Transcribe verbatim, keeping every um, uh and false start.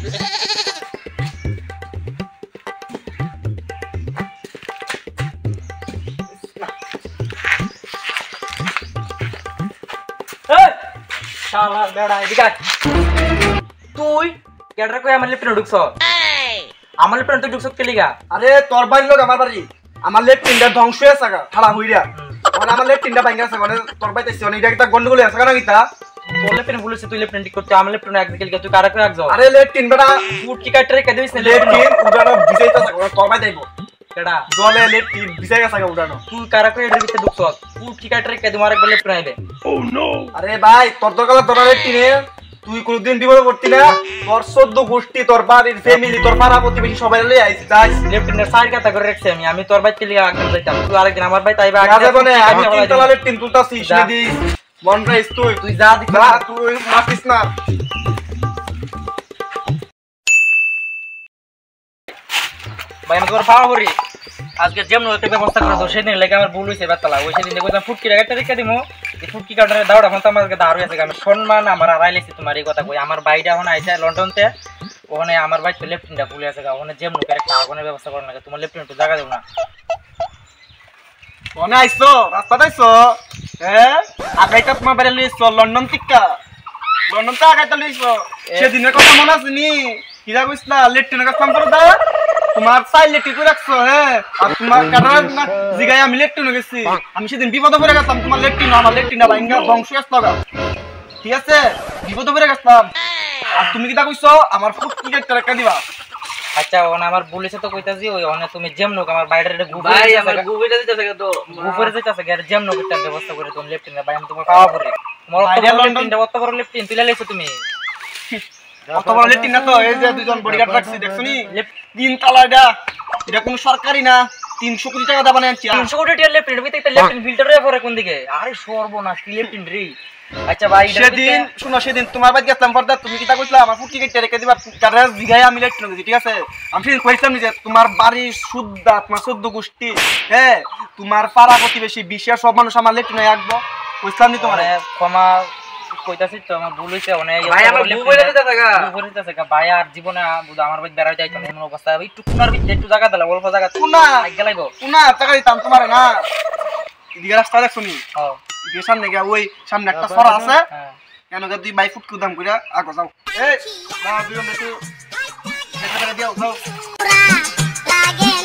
শালা বেড়া এদিকে তুই কেডা কই আমার লেফটেন্ট ঢুকছ আমার লেফটেন্ট তুই ঢুকছ কে লিগা আরে তোর বাড়ি লোক আমার বাড়ি আমার লেফটেন্টটা ধ্বংস হয়ে আছে ঠাড়া হইরা মানে আমার লেফটেন্টটা ভাঙা আছে মানে তোর বাড়ি তাইছে অনেক একটা গন্ডগোল আছে কেন কিতা তোর লেফটেন্ট বলেছে তুই লেফটেন্ট ঠিক করতে আমার লেফটেন্ট একদিকে লিগা তুই কারা কই একজ আরে লেফটেন্ট বেটা ফুট কি কাটরে কে দিস না লেফটেন্ট উড়ানো বিজাইতা আছে তোর বাড়ি যাইবো কেডা জলে লেফটেন্ট বিজাই গেছে উড়ানো তুই কারা কই এর ভিতরে ঢুকছ ফুট কি কাটরে কে দিমার একবার লেফটেন্ট আইবে ও নো আরে ভাই তোর দরকার তোর লেফটেন্টে তুই কোনদিন বিপদে পড়তি না তোর চোদ্দ গোষ্ঠী তোর বাড়ির ফ্যামিলি তোর পাড়া প্রতিবেশী সবাই লই আইছ যাস লেফটেন্টের সাইড কথা করে রাখছি আমি আমি তোর বাইতে লিগা একদম যাইতাম তুই আরেকদিন আমার বাইতে আইবা আগে যাবে না আমি তিন তলা লেফটেন্ট তুলতাছি শুনে দি মন রাইস তুই তুই যা দিস না তুই মাফিস না ভাই আমি তোর পাওয়া করি আজকে যেমন হতে ব্যবস্থা করে দাও সেদিন লেগে আমার ভুল হইছে বাতলা ওই সেদিন কইতাম ফুটকি রাগাটা রেখে দিমু এই ফুটকি কাউন্টারে দাওড়া এখন তো আমাকে দাঁড় হইছে আমি সম্মান আমার আড়াইলেছি তোমার এই কথা কই আমার বাইরে এখন আইছে লন্ডনতে ওখানে আমার ভাই তো লেফটেন্টটা ভুলে আছে ওখানে যেমন করে একটা আগুনের ব্যবস্থা করো না তোমার লেফটেন্ট জায়গা দেব না কোনে আইছো রাস্তা দাইছো হ্যাঁ আগাইতা তোমার বাইরে লইছো লন্ডন টিকা লন্ডন তে আগাইতা লইছো সেদিনের কথা মনে আছে নি কিরা কইছলা লেফটেন্টের কাছে কাম করে দাও তোমার চাইল লেফটি করে রাখছো হ্যাঁ আর তোমার কাটার জিগায় আমি লেফটেন্ট গেছি আমি সেদিন বিপদে পড়ে গেলাম তোমার লেফটেন্ট আমার লেফটেন্ট না ভাঙ্গা ধ্বংস হয়ে গেল ঠিক আছে বিপদে পড়ে গেলাম আর তুমি কিটা কইছো আমার ফুট টিকেট টাকা দিবা আচ্ছা ওখানে আমার বলেছে তো কইতাছি ওই ওখানে তুমি যেম নোক আমার বাইরে রে গুবরে ভাই আমার গুবরে দিতেছে তো গুবরে দিতেছে গের যেম নোক একটা ব্যবস্থা করে তুমি লেফটেন্ট ভাই আমি তোমার পাওয়া পড়ে তোমার অত বড় লেফটেন্ট অত বড় লেফটেন্ট তুই লাইছো তুমি অত বড় লেফটেন্ট না তো এই যে দুইজন বডিগার্ড রাখছি দেখছনি তিন তলা এটা এটা কোন সরকারি না তিনশো কোটি টাকা দাম আনছি তিনশো কোটি টাকা লেফটেন্ট ভিতরে একটা লেফটেন্ট ফিল্টার হয়ে পড়ে কোন দিকে আরে সর্বনাশ কি লেফটেন্ট রে আচ্ছা ভাই সেদিন শুনো সেদিন তোমার বাড়ি গেছিলাম ফরদা তুমি কিটা কইছলা আমার ফুট টিকেট রেখে দিবা কারণ জিগায় আমি লেট নগেছি ঠিক আছে আমি সেদিন কইছিলাম যে তোমার বাড়ি শুদ্ধ তোমার চোদ্দ গোষ্ঠী হ্যাঁ তোমার পাড়া প্রতিবেশী বিশ্বের সব মানুষ আমার লেট নয় আসবো কইছিলাম নি তোমার ক্ষমা কইতাছি তো আমার ভুল হইছে অনেক ভাই আমার গুবরে দিতেছে গা গুবরে দিতেছে গা ভাই আর জীবনে বুঝ আমার ভাই বেড়াই যাইতো এমন অবস্থা একটু কুনার ভিতরে একটু জায়গা দিলা অল্প জায়গা কুনা গেলাইবো কুনা টাকা দিতাম তোমার না এদিকে রাস্তা দেখছনি হ্যাঁ এদিকে সামনে গিয়া ওই সামনে একটা সরা আছে কেন গা দুই বাই ফুট কুদাম কইরা আগো যাও এই না দুইজন একটু দেখা দেখা দিও যাও